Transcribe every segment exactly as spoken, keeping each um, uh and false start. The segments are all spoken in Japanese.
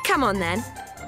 Come on then.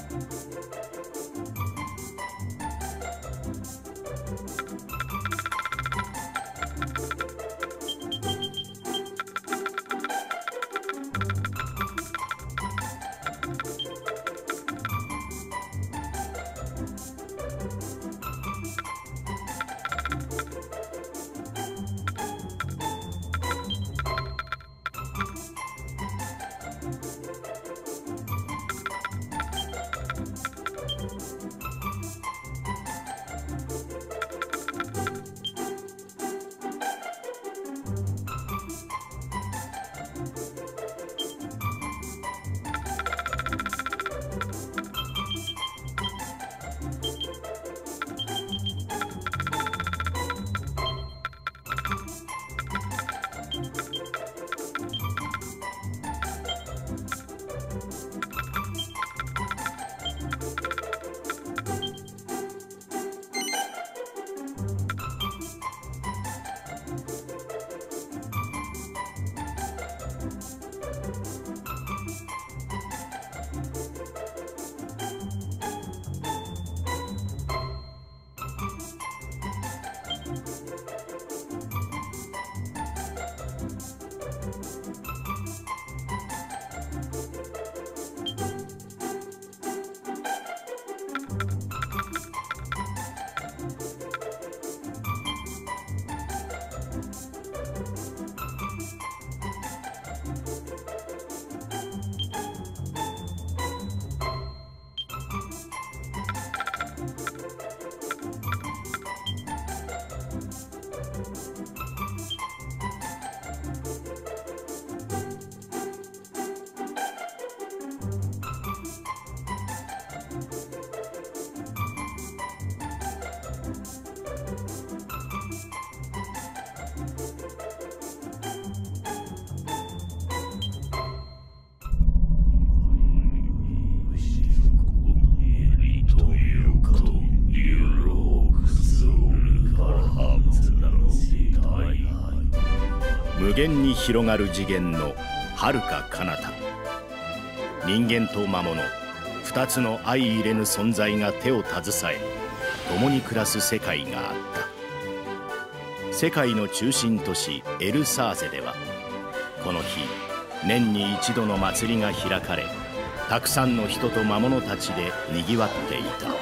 無限に広がる次元の遥か彼方、人間と魔物二つの相入れぬ存在が手を携え共に暮らす世界があった。世界の中心都市エルサーゼではこの日年に一度の祭りが開かれ、たくさんの人と魔物たちでにぎわっていた。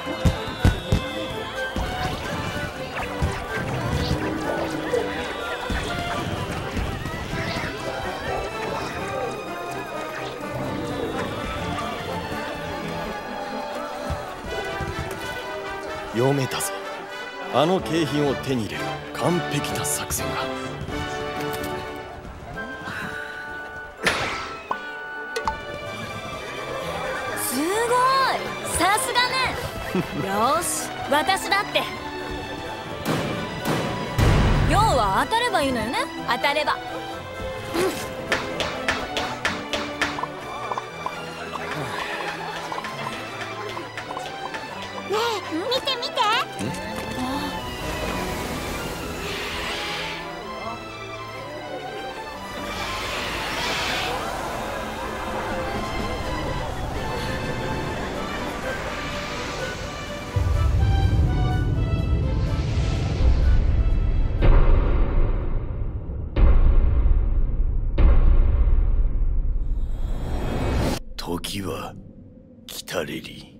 読めたぞ。あの景品を手に入れる完璧な作戦が。 すごい、さすがね。よし、私だって。要は当たればいいのよね。当たれば。 ねえ、見て見て。 時は来たれり。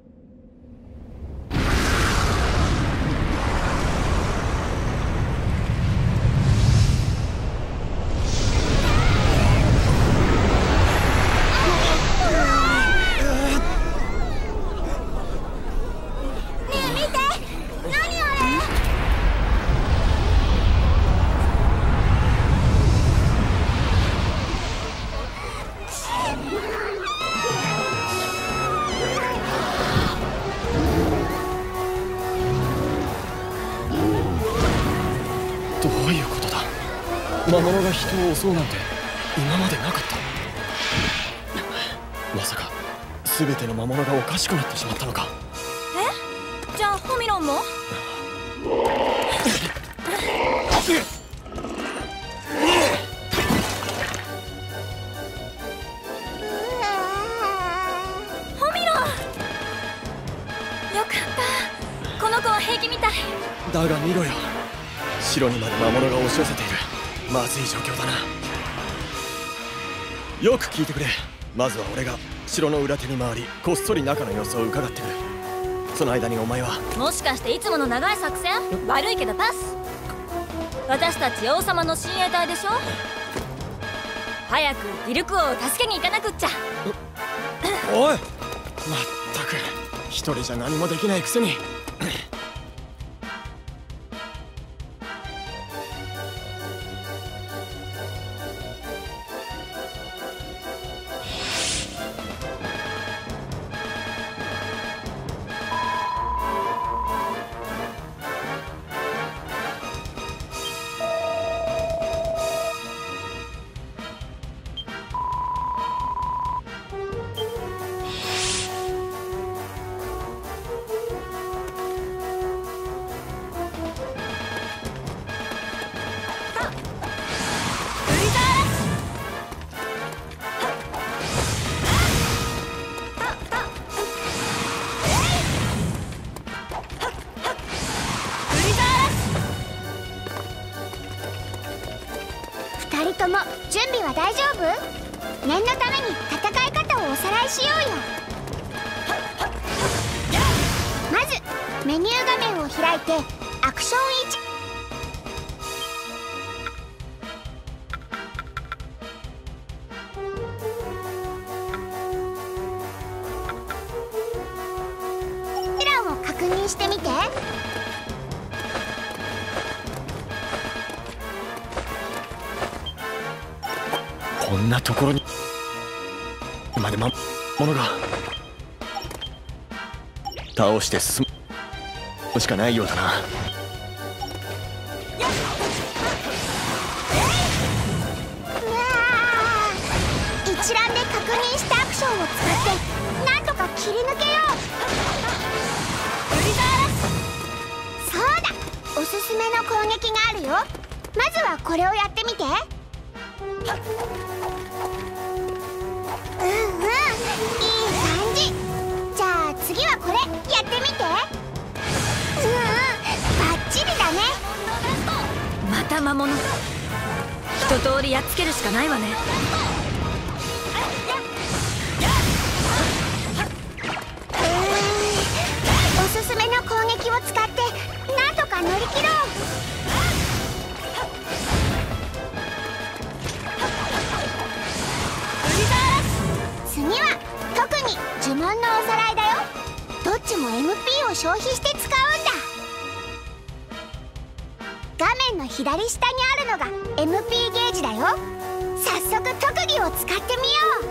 どういうことだ。魔物が人を襲うなんて今までなかった。まさか全ての魔物がおかしくなってしまったのか。 え、じゃあホミロンも？ホ見ろよ。城にまで魔物が押し寄せている。まずい状況だな。よく聞いてくれ。まずは俺が城の裏手に回り、こっそり中の様子を伺ってくる。その間にお前は。 もしかしていつもの長い作戦？悪いけどパス。私たち王様の親衛隊でしょ。早くディルク王を助けに行かなくっちゃ。 おい、まったく一人じゃ何もできないくせに。 ふたりとも準備は大丈夫？念のために戦い方をおさらいしようよ。まずメニュー画面を開いてアクションいち。プランを確認してみて。 こんなところにまで魔物が。倒して進むしかないようだな。 うわー、一覧で確認したアクションを使ってなんとか切り抜けよう。そうだ、おすすめの攻撃があるよ。まずはこれをやってみて。うんうん、いい感じ。じゃあ次はこれやってみて。うんうん、バッチリだね。 また魔物。一通りやっつけるしかないわね。 うーん、おすすめの攻撃を使ってなんとか乗り切ろう。次は特に呪文のおさらいだよ。どっちも エムピー を消費して使うんだ。画面の左下にあるのが エムピー ゲージだよ。早速特技を使ってみよう。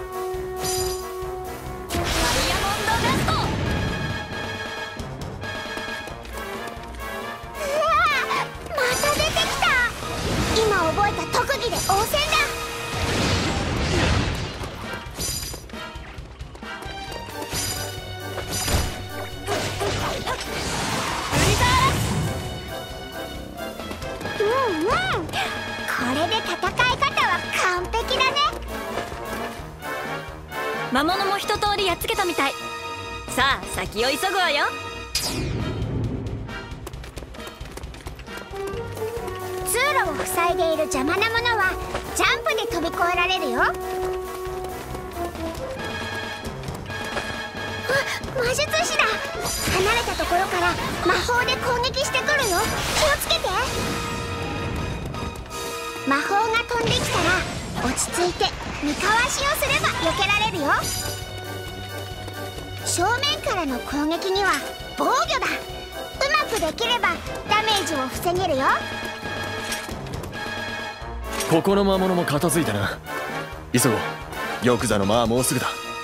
ダイヤモンドガスト。うわあ、また出てきた。今覚えた特技で応戦だ。うんうん、これで戦い方は完璧だね。 魔物も一通りやっつけたみたい。さあ先を急ぐわよ。 通路を塞いでいる邪魔なものはジャンプで飛び越えられるよ。あ、魔術師だ。離れたところから魔法で攻撃してくるよ。気をつけて。魔法が飛んできたら落ち着いて見かわしをすれば避けられるよ。正面からの攻撃には防御だ。うまくできればダメージを防げるよ。 ここの魔物も片付いたな。急ごう。玉座の間はもうすぐだ。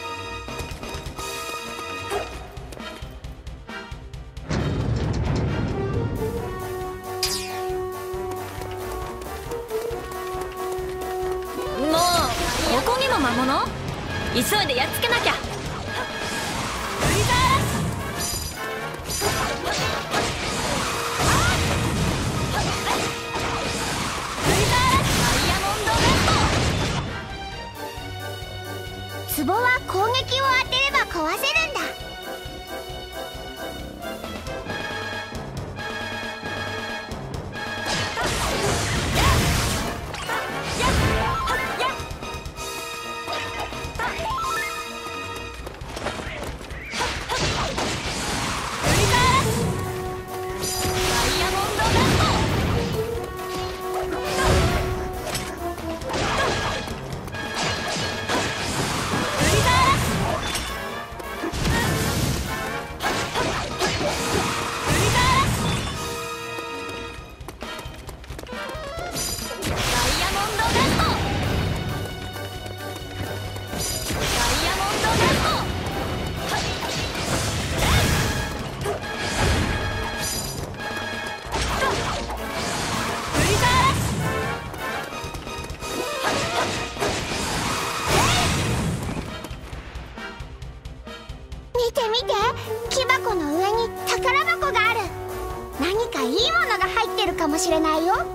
もうここにも魔物？急いでやっつけなきゃ。 壺は攻撃を当てれば壊せるんだ。 ないよ。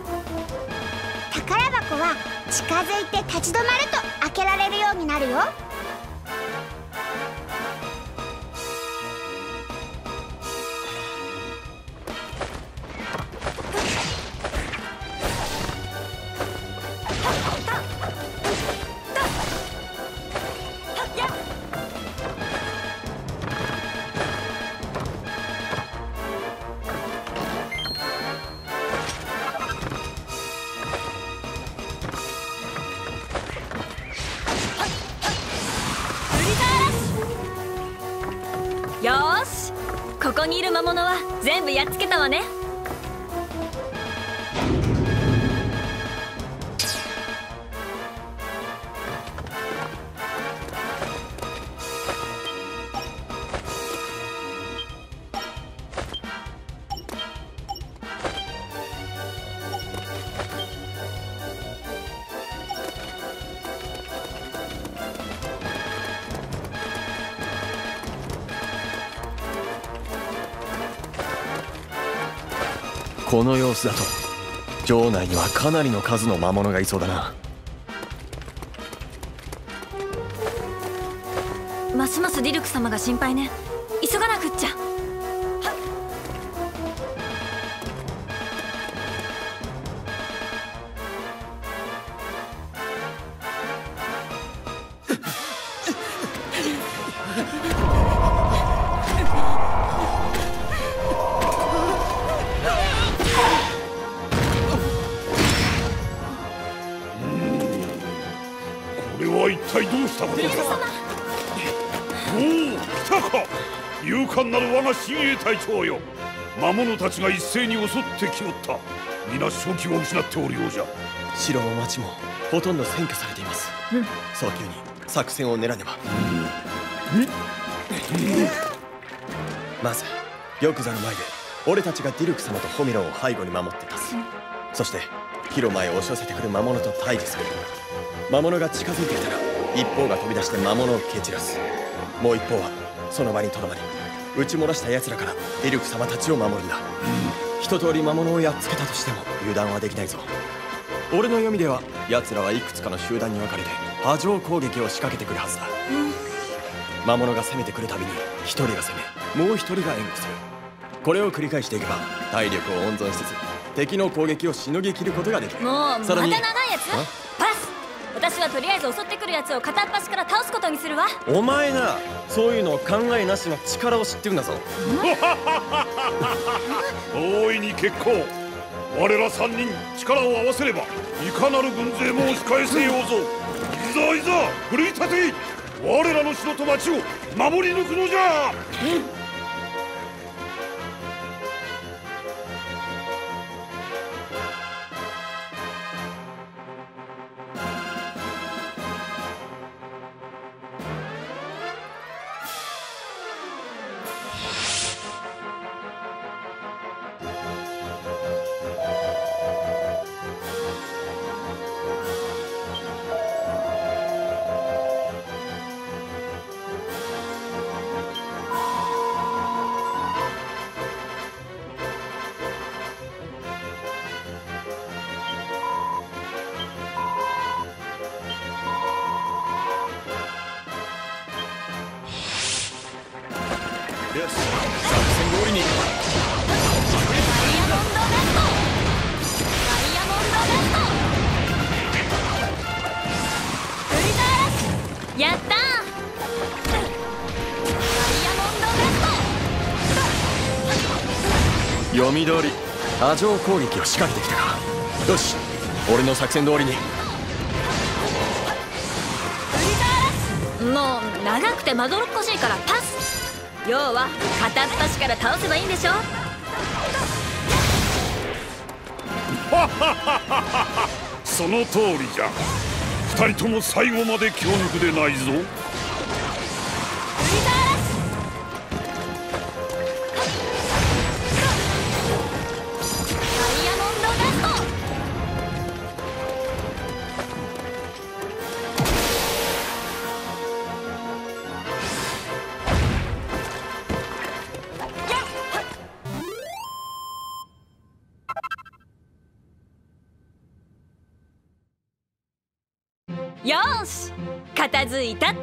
宝箱は近づいて立ち止まると開けられるようになるよ。 よーし、ここにいる魔物は全部やっつけたわね。 この様子だと城内にはかなりの数の魔物がいそうだな。 ますますディルク様が心配ね。急がなくっちゃ。 これは一体どうしたことだ。おお、来たか。勇敢なる我が親衛隊長よ。魔物たちが一斉に襲ってきおった。皆正気を失っておるようじゃ。 城も町もほとんど占拠されています、うん、早急に作戦を練らねば、うんうん、まず玉座の前で俺たちがディルク様とホミロンを背後に守って立つ、うん、そして広間へ押し寄せてくる魔物と対峙する。魔物が近づいてきたら一方が飛び出して魔物を蹴散らす。もう一方はその場にとどまり撃ち漏らした奴らからディルク様たちを守るんだ、うん、一通り魔物をやっつけたとしても油断はできないぞ。俺の読みでは奴らはいくつかの集団に分かれて波状攻撃を仕掛けてくるはずだ、うん、魔物が攻めてくるたびに一人が攻めもう一人が援護する。これを繰り返していけば体力を温存しつつ敵の攻撃をしのぎきることができる。 もうまた長いやつ。パス。私はとりあえず襲ってくるやつを片っ端から倒すことにするわ。 お前な、そういうのを考えなしの力を知ってるんだぞ。 大いに結構。我ら三人力を合わせればいかなる軍勢も押し返せようぞ。いざいざ奮い立て。我らの城と町を守り抜くのじゃ。うん、よし、作戦通りに。ダイヤモンドガスト。ダイヤモンドガスト。 ウルトララッシュ。やったー。ダイヤモンドガスト。 読み通り波状攻撃を仕掛けてきたか。よし、俺の作戦通りに。 もう長くてまどろっこしいからパス。要は片っ端から倒せばいいんでしょ。 その通りじゃ。二人とも最後まで気を抜くでないぞ。 よーし、片付いたっと。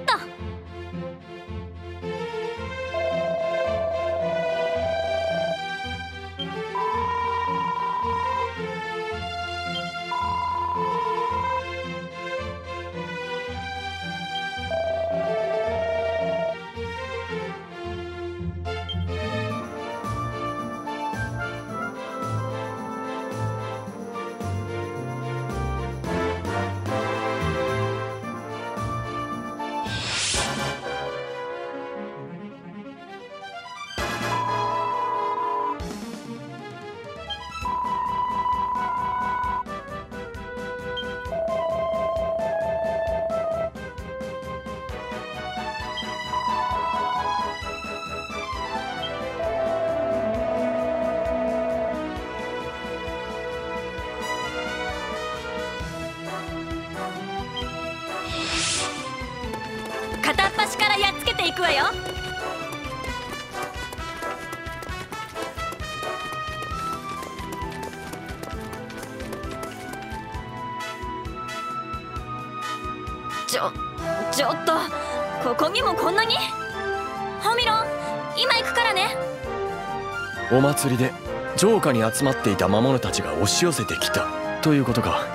片っ端からやっつけていくわよ。ちょちょっと、ここにもこんなに。ホミロン、今行くからね。 お祭りで城下に集まっていた魔物たちが押し寄せてきたということか。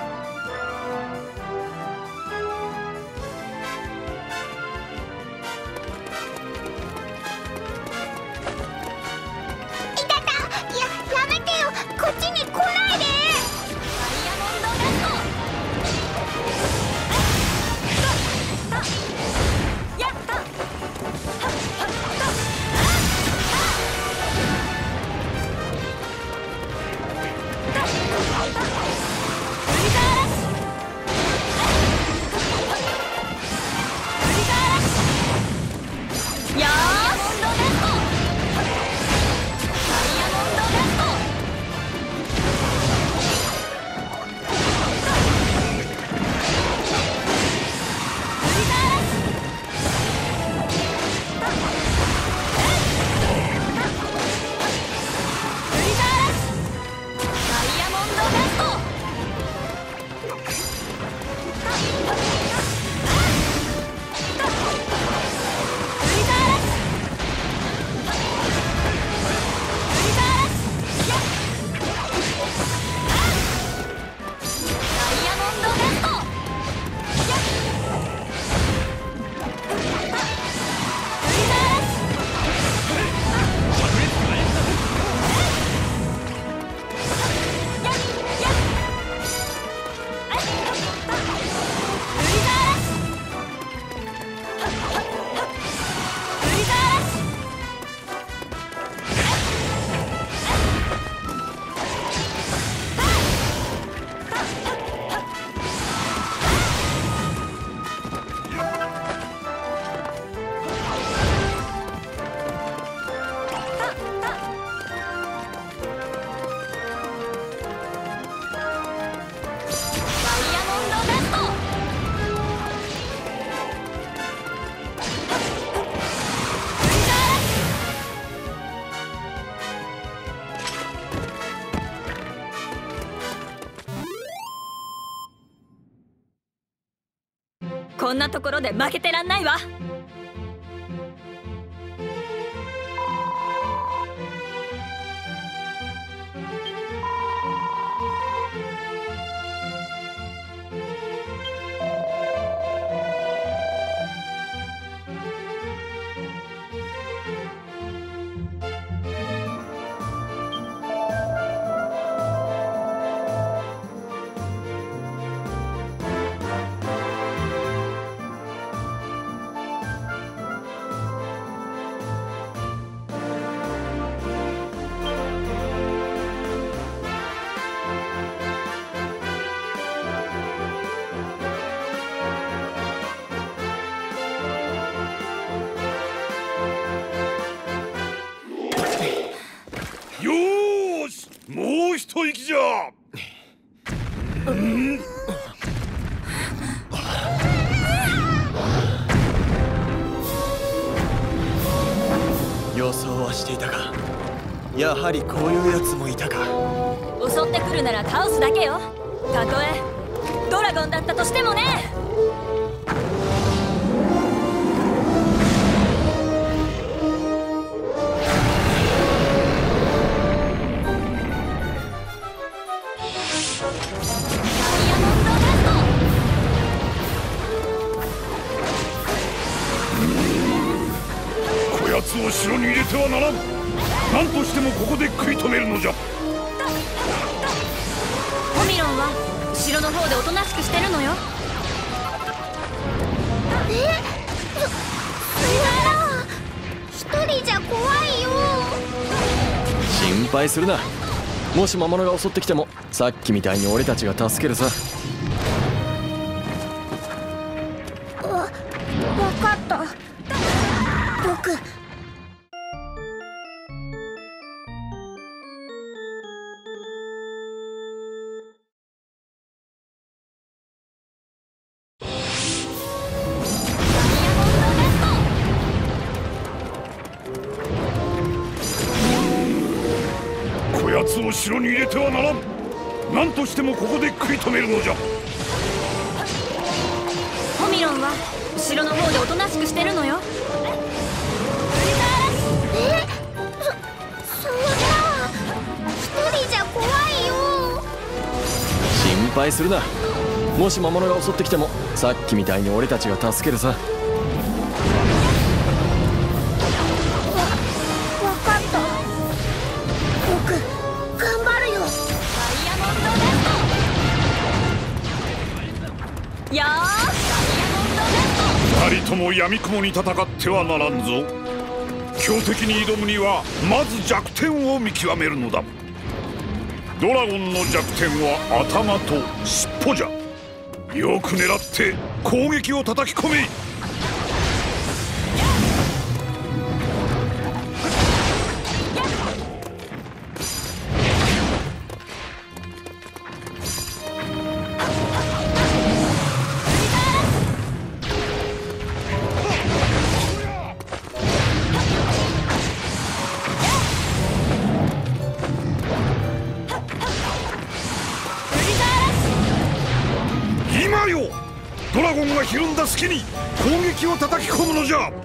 こんなところで負けてらんないわ。 よーし、もう一息じゃ。 予想はしていたが、やはりこういうやつもいたか。 襲ってくるなら倒すだけよ。たとえドラゴンだったとしてもね。 こやつを城に入れてはならん。何としてもここで食い止めるのじゃ。 ホミロンは城の方でおとなしくしてるのよ。 えそそんな一人じゃ怖いよ。 心配するな。もし魔物が襲ってきてもさっきみたいに俺たちが助けるさ。 わ分かった。僕こやつを城に入れてはならん。何としてもここで食い止めるのじゃ。 ホミロンは城の方でおとなしくしてるのよ。 えそそんな一人じゃ怖いよ。 心配するな。もし魔物が襲ってきてもさっきみたいに俺たちが助けるさ。 わ分かった。僕頑張るよ。 よーし二人とも闇雲に戦ってはならんぞ。強敵に挑むにはまず弱点を見極めるのだ。ドラゴンの弱点は頭と尻尾じゃ。よく狙って攻撃を叩き込め。今よ、ドラゴンがひるんだ隙に攻撃を叩き込むのじゃ。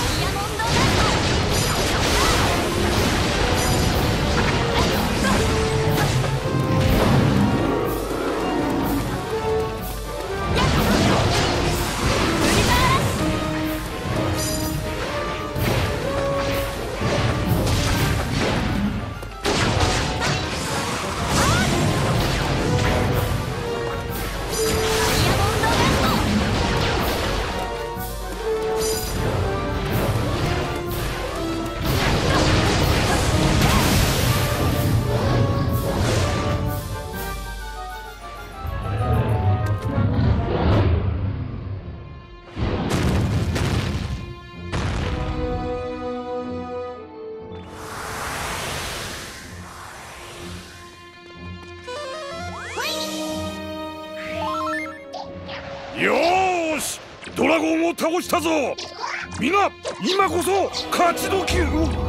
よーし、ドラゴンを倒したぞ。みんな今こそ勝ち時。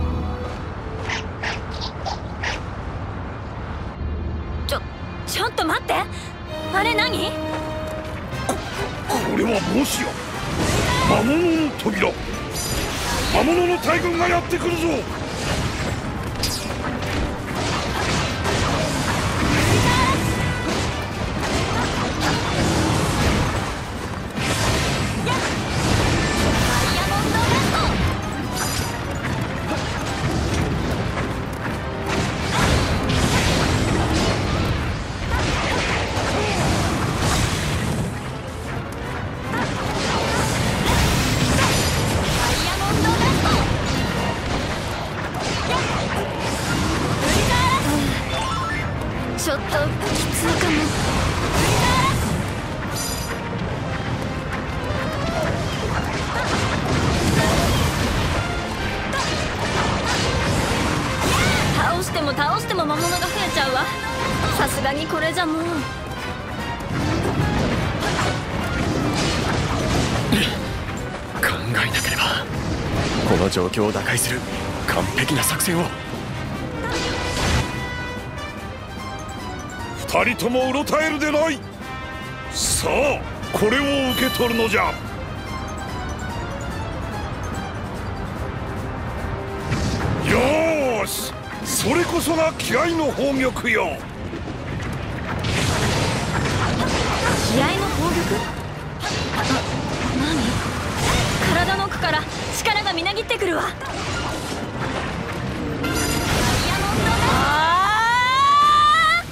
ちょちょっと待って。あれ何？ ここれはもしや魔物の扉。魔物の大軍がやってくるぞ。 ちょっときついかも。倒しても倒しても魔物が増えちゃうわ。さすがにこれじゃもう。 考えなければ。この状況を打開する完璧な作戦を。 二人ともうろたえるでない。さあこれを受け取るのじゃ。よーし、それこそが気合の宝玉よ。 気合の宝玉？あ、何？体の奥から力がみなぎってくるわ。あ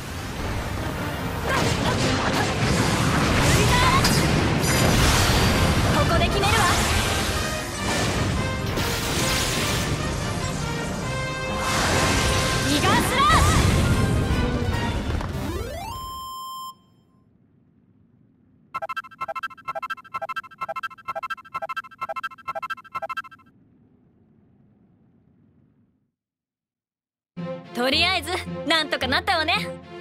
ー！ここで決めるわ。ギガスラッシュ！とりあえずなんとかなったわね。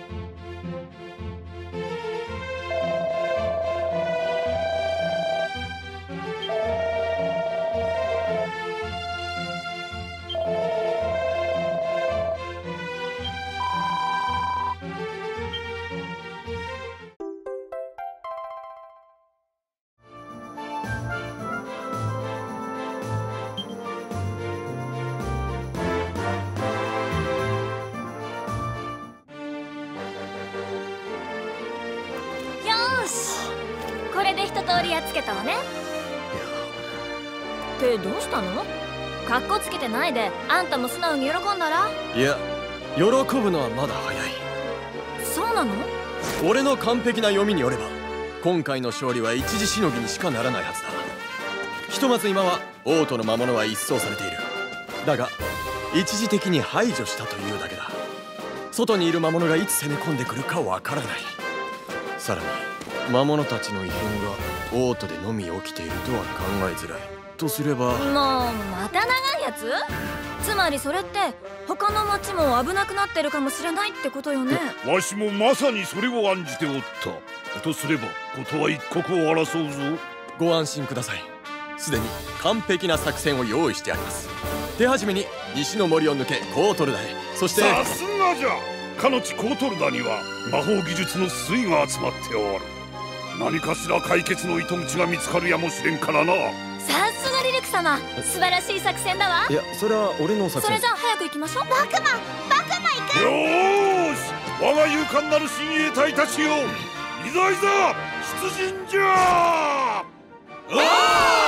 これで一通りやっつけたわね。ってどうしたの？かっこつけてないであんたも素直に喜んだら？ いや、喜ぶのはまだ早い。 そうなの？ 俺の完璧な読みによれば今回の勝利は一時しのぎにしかならないはずだ。ひとまず今は王都の魔物は一掃されている。だが一時的に排除したというだけだ。外にいる魔物がいつ攻め込んでくるかわからない。さらに魔物たちの異変が王都でのみ起きているとは考えづらい。とすればもうまた長いやつ？つまりそれって他の町も危なくなってるかもしれないってことよね。 わしもまさにそれを案じておった。とすればことは一刻を争うぞ。 ご安心ください。すでに完璧な作戦を用意してあります。手始めに西の森を抜けコートルダへ、そしてさすがじゃ。かの地コートルダには魔法技術の粋が集まっておる。何かしら解決の糸口が見つかるやもしれんからな。 さすがリルク様、素晴らしい作戦だわ。 いや、それは俺の作戦。 それじゃあ早く行きましょう。 僕も僕も行く。 よーし、我が勇敢なる親衛隊たちよ、いざいざ出陣じゃ。あー